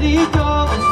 let it go this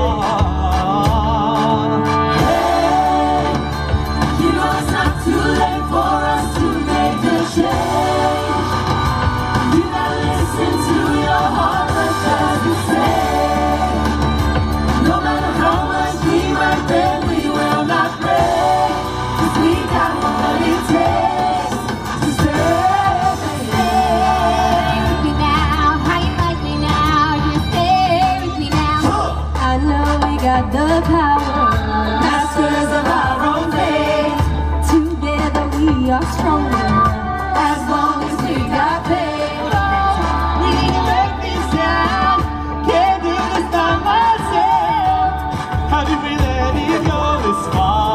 far. Hey, you know it's not too late for us to make the change. You gotta listen to your heart, what does it say? No matter how much we might bend, we will not break, 'cause we got what it takes to stay. Stay with me now, how you like me now? You stay with me now. I know we got the power, Masters of our own fate. together we are stronger. As long as we got paid, We make this sound, can't do this by myself. How did we let it go this far?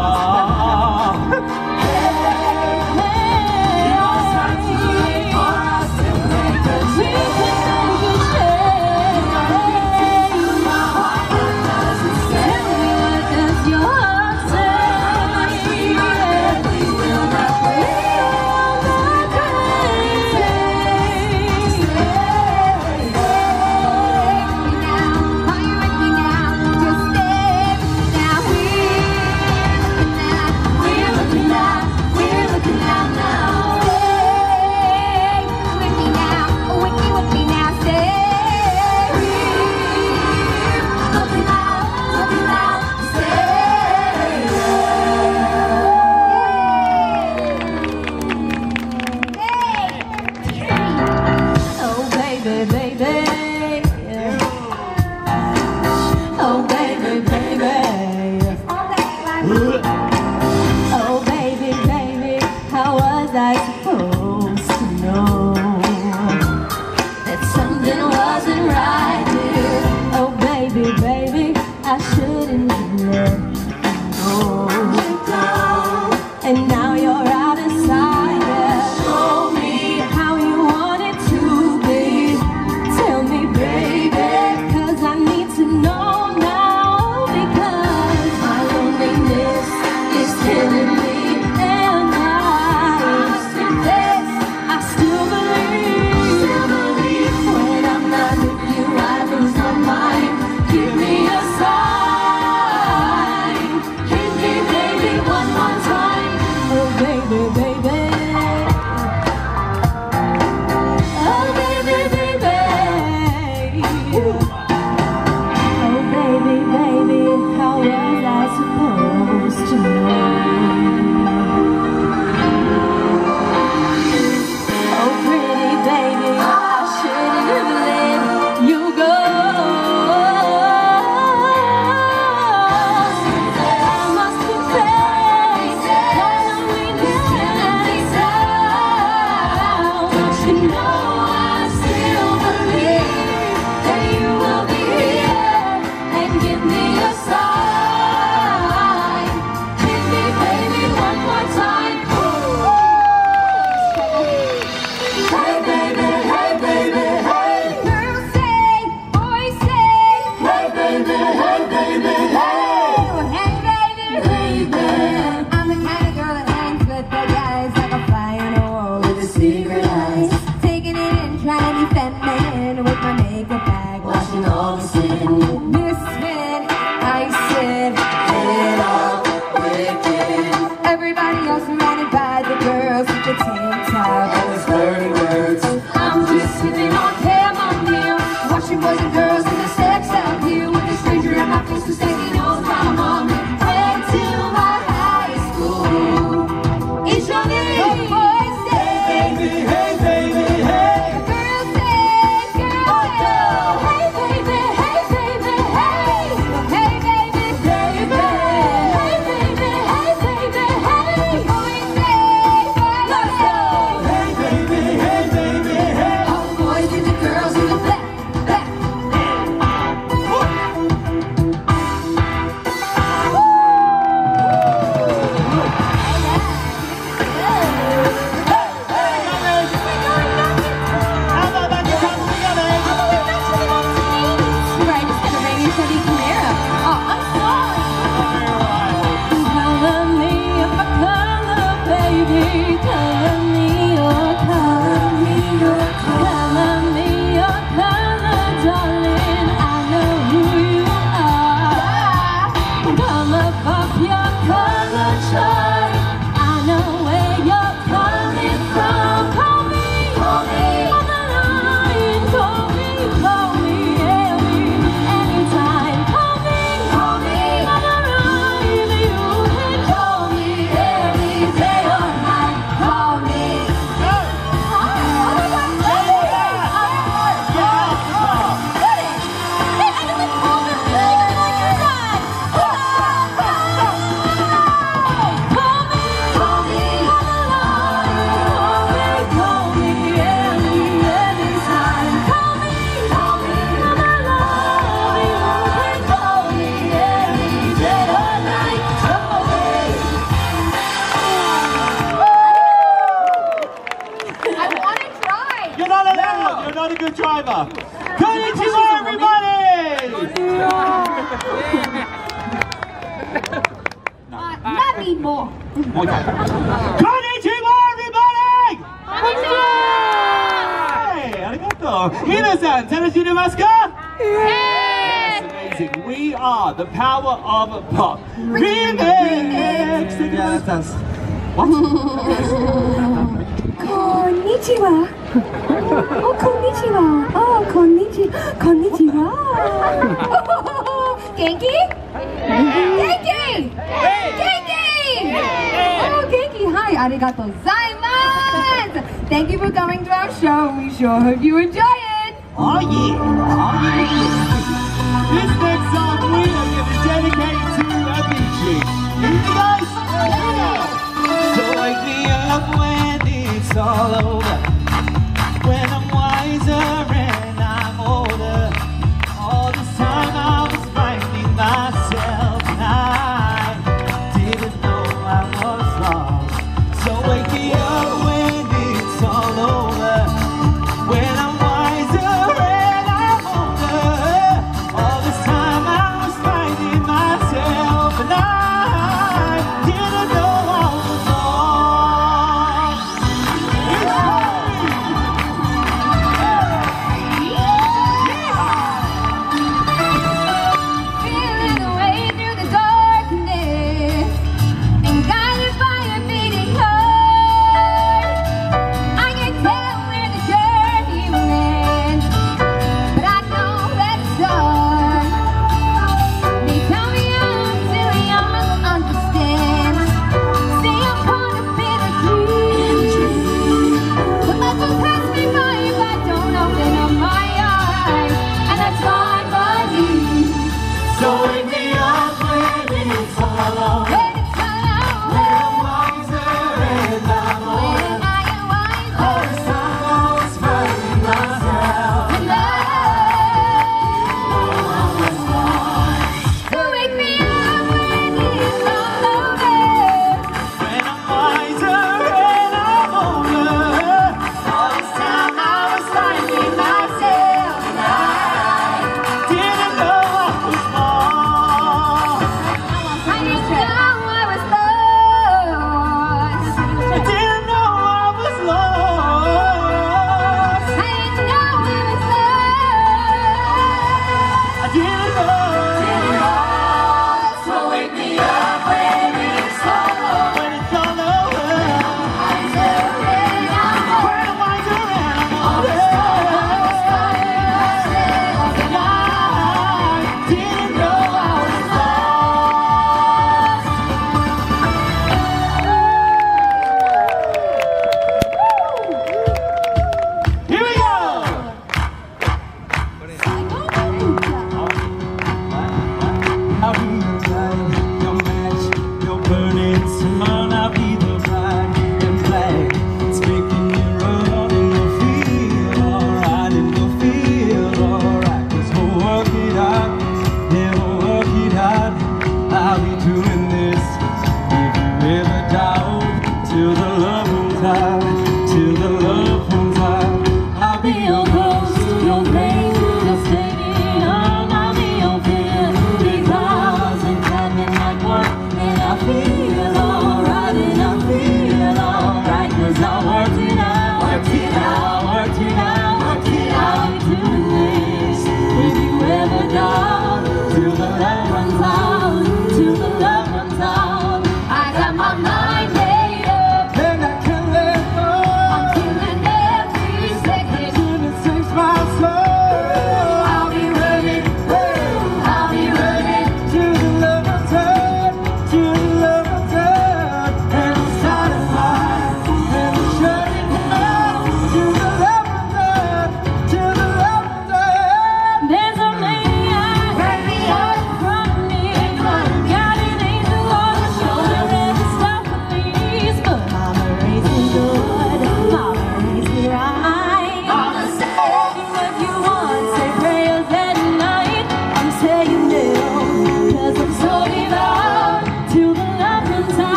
you know it's not too late for us to make the change. Oh baby, baby, how was I supposed to know that something wasn't right here? Oh baby, baby, I shouldn't have let you go. And now you're out of sight. Show me how you want it to be. Tell me, baby, 'cause I need to know now, because my loneliness is killing me. And I confess, I still believe when I'm not with you, I lose my mind. Give me a sign, hit me, baby, one more time. Oh baby, baby, oh baby, baby, oh baby, baby, how was I supposed to know? Oh pretty baby, I shouldn't have let you go. I must confess, that loneliness can't be sound. Don't you know I still believe that you will be here and give me a sign. Hit me, baby, one more time. Hey baby, hey baby, hey. Girls say, boys say, Hey baby, hey baby, hey. oh, hey baby, baby. I'm the kind of girl that hangs with the guys like a fly on a wall with a secret eyes. Taking it in, trying to be feminine with my makeup bag, washing all the sin. Misfit, I said, head up, wicked. Everybody else surrounded by the girls with the tank top and the flirty words. I'm just sipping on chamomile, watching boys and girls in the sex appeal with a stranger at my face who's taking no time on me. Went to my high school. It's your name. Boys say, Baby, hey baby, hey. girls say, girls say, hey baby, hey baby, hey. Hey baby, baby, hey baby, hey baby, hey. Boys say, let's go. Hey baby, hey baby, hey. All the boys and the girls in the back, back. Konnichiwa, everybody! Not need more. Konnichiwa, everybody! Hey, arigato. Minasan, 楽しんでますか? Yes! Amazing. We are the power of pop. Remix! Yeah, thanks. What? こんにちは。お、こんにちは。あ、こんにちは。元気？元気？はい、ありがとうございます。Thank you for coming to our show. We sure hope you enjoy it. Oh yeah! Oh yeah! This next song we are going to dedicate to a beach. You guys? So wake me up when it's all over. When I'm wiser and I'm older. All this time I was finding myself and I didn't know I was lost. So wake me up when it's all over. When I'm wiser and I'm older. All this time I was finding myself and I didn't know I was lost. It's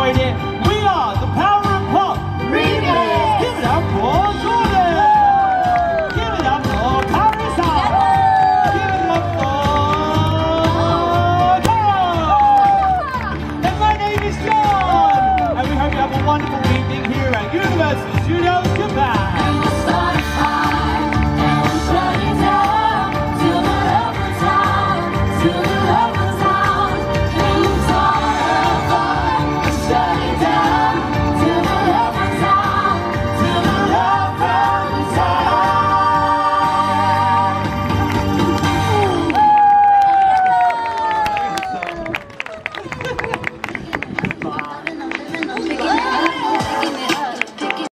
enjoyed it. We are the Power of Pop Remix. Give it up for Jordan. Give it up for Carissa. Give it up for Carol. And my name is John. And we hope you have a wonderful evening here at Universal Studios Japan.